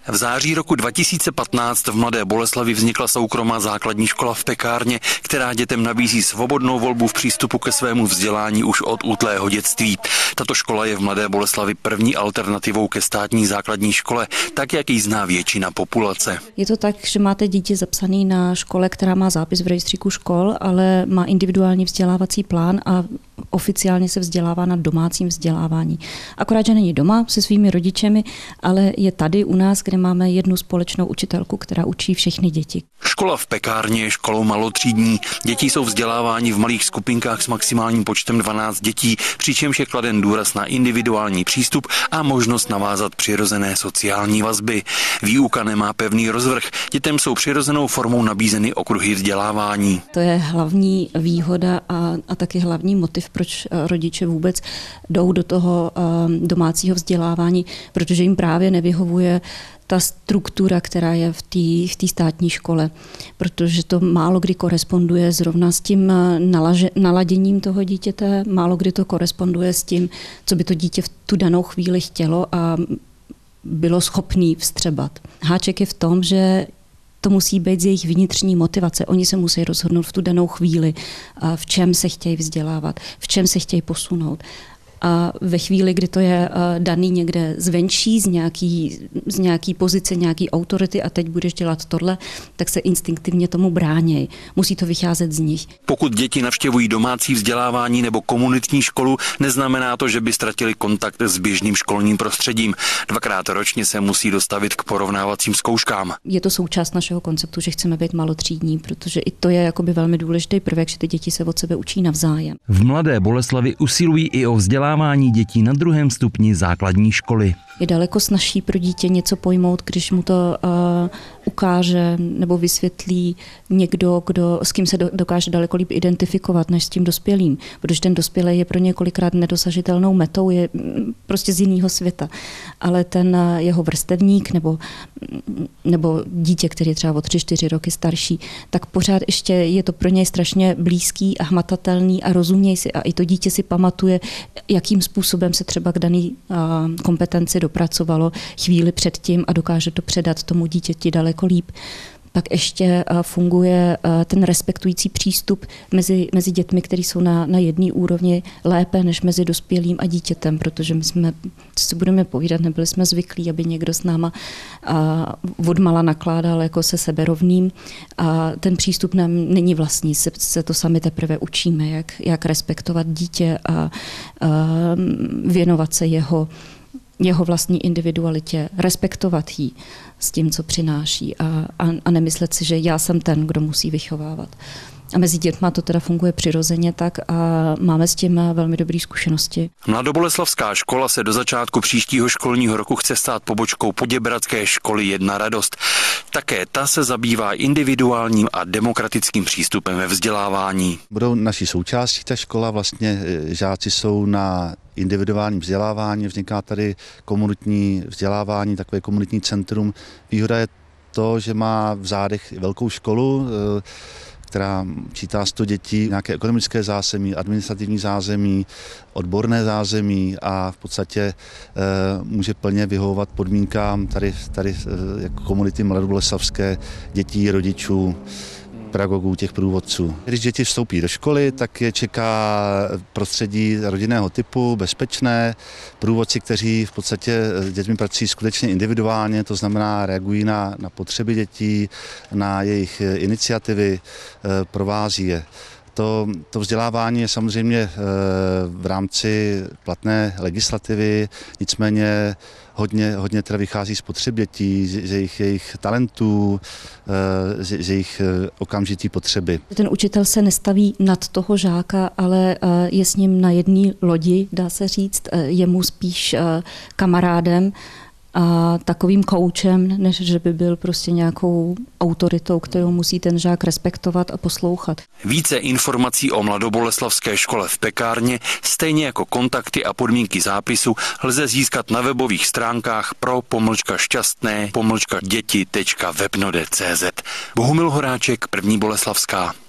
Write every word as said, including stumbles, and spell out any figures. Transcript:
V září roku dva tisíce patnáct v Mladé Boleslavi vznikla soukromá základní škola v Pekárně, která dětem nabízí svobodnou volbu v přístupu ke svému vzdělání už od útlého dětství. Tato škola je v Mladé Boleslavi první alternativou ke státní základní škole, tak jak ji zná většina populace. Je to tak, že máte dítě zapsané na škole, která má zápis v rejstříku škol, ale má individuální vzdělávací plán a oficiálně se vzdělává na domácím vzdělávání. Akorát, že není doma se svými rodičemi, ale je tady u nás, kde máme jednu společnou učitelku, která učí všechny děti. Škola v Pekárně je školou malotřídní. Děti jsou vzděláváni v malých skupinkách s maximálním počtem dvanáct dětí, přičemž je kladen důraz na individuální přístup a možnost navázat přirozené sociální vazby. Výuka nemá pevný rozvrh. Dětem jsou přirozenou formou nabízeny okruhy vzdělávání. To je hlavní výhoda a, a taky hlavní motiv, proč rodiče vůbec jdou do toho um, domácího vzdělávání, protože jim právě nevyhovuje ta struktura, která je v té v té státní škole, protože to málo kdy koresponduje zrovna s tím nalaže, naladěním toho dítěte, málo kdy to koresponduje s tím, co by to dítě v tu danou chvíli chtělo a bylo schopný vstřebat. Háček je v tom, že to musí být z jejich vnitřní motivace. Oni se musí rozhodnout v tu danou chvíli, v čem se chtějí vzdělávat, v čem se chtějí posunout. A ve chvíli, kdy to je daný někde zvenčí, z nějaký, z nějaký pozice, nějaký autority a teď budeš dělat tohle, tak se instinktivně tomu bráněj. Musí to vycházet z nich. Pokud děti navštěvují domácí vzdělávání nebo komunitní školu, neznamená to, že by ztratili kontakt s běžným školním prostředím. Dvakrát ročně se musí dostavit k porovnávacím zkouškám. Je to součást našeho konceptu, že chceme být malotřídní, protože i to je jakoby velmi důležitý prvek, že ty děti se od sebe učí navzájem. V Mladé Boleslavi usilují i o vzdělávání dětí na druhém stupni základní školy. Je daleko snazší pro dítě něco pojmout, když mu to uh, ukáže nebo vysvětlí někdo, kdo, s kým se do, dokáže daleko líp identifikovat, než s tím dospělým. Protože ten dospělý je pro ně kolikrát nedosažitelnou metou, je prostě z jiného světa. Ale ten uh, jeho vrstevník nebo, nebo dítě, který je třeba o tři, čtyři roky starší, tak pořád ještě je to pro něj strašně blízký a hmatatelný a rozuměj si. A i to dítě si pamatuje, jakým způsobem se třeba k daný uh, kompetenci dopracovalo chvíli předtím a dokáže to předat tomu dítěti daleko líp. Pak ještě funguje ten respektující přístup mezi, mezi dětmi, který jsou na, na jedné úrovni lépe než mezi dospělým a dítětem, protože my jsme, co si budeme povídat, nebyli jsme zvyklí, aby někdo s náma odmala nakládal jako se seberovným a ten přístup nám není vlastní, se, se to sami teprve učíme, jak, jak respektovat dítě a, a věnovat se jeho jeho vlastní individualitě, respektovat ji s tím, co přináší a, a, a nemyslet si, že já jsem ten, kdo musí vychovávat. A mezi dětma to teda funguje přirozeně tak a máme s tím velmi dobré zkušenosti. Mladoboleslavská škola se do začátku příštího školního roku chce stát pobočkou Poděbradské školy Jedna radost. Také ta se zabývá individuálním a demokratickým přístupem ve vzdělávání. Budou naší součástí ta škola, vlastně žáci jsou na individuálním vzdělávání, vzniká tady komunitní vzdělávání, takové komunitní centrum. Výhoda je to, že má v zádech velkou školu, která čítá sto dětí, nějaké ekonomické zázemí, administrativní zázemí, odborné zázemí a v podstatě e, může plně vyhovovat podmínkám tady, tady jako komunity mladoboleslavské dětí, rodičů, pedagogů, těch průvodců. Když děti vstoupí do školy, tak je čeká prostředí rodinného typu, bezpečné, průvodci, kteří v podstatě s dětmi pracují skutečně individuálně, to znamená reagují na, na potřeby dětí, na jejich iniciativy, provází je. To, to vzdělávání je samozřejmě v rámci platné legislativy, nicméně hodně, hodně teda vychází z potřeb dětí, z jejich, jejich talentů, z, z jejich okamžitý potřeby. Ten učitel se nestaví nad toho žáka, ale je s ním na jedné lodi, dá se říct, je mu spíš kamarádem a takovým koučem, než že by byl prostě nějakou autoritou, kterou musí ten žák respektovat a poslouchat. Více informací o Mladoboleslavské škole v Pekárně, stejně jako kontakty a podmínky zápisu, lze získat na webových stránkách pro pomlčka šťastné pomlčka děti tečka webnode tečka cé zet. Bohumil Horáček, První Boleslavská.